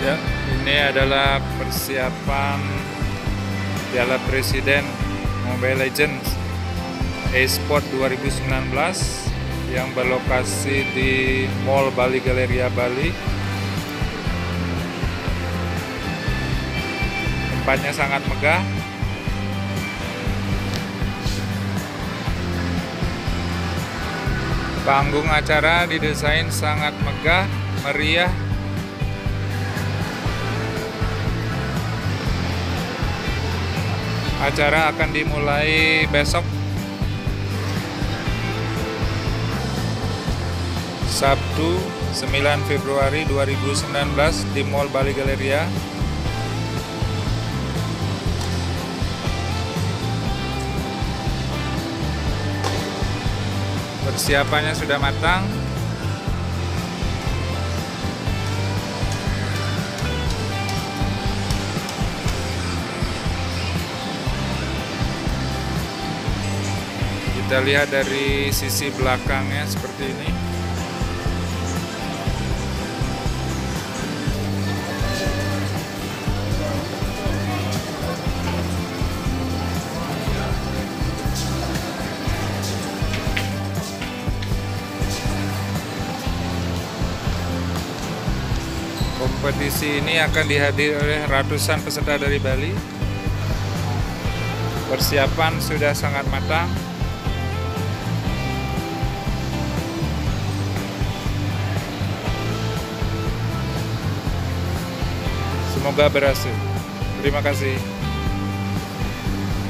Ya, ini adalah persiapan Piala Presiden Mobile Legends eSport 2019 yang berlokasi di Mall Bali Galleria Bali. Tempatnya sangat megah. Panggung acara didesain sangat megah, meriah. Acara akan dimulai besok, Sabtu 9 Februari 2019 di Mall Bali Galleria. Persiapannya sudah matang. Kita lihat dari sisi belakangnya seperti ini. Kompetisi ini akan dihadiri oleh ratusan peserta dari Bali. Persiapan sudah sangat matang. Semoga berhasil. Terima kasih.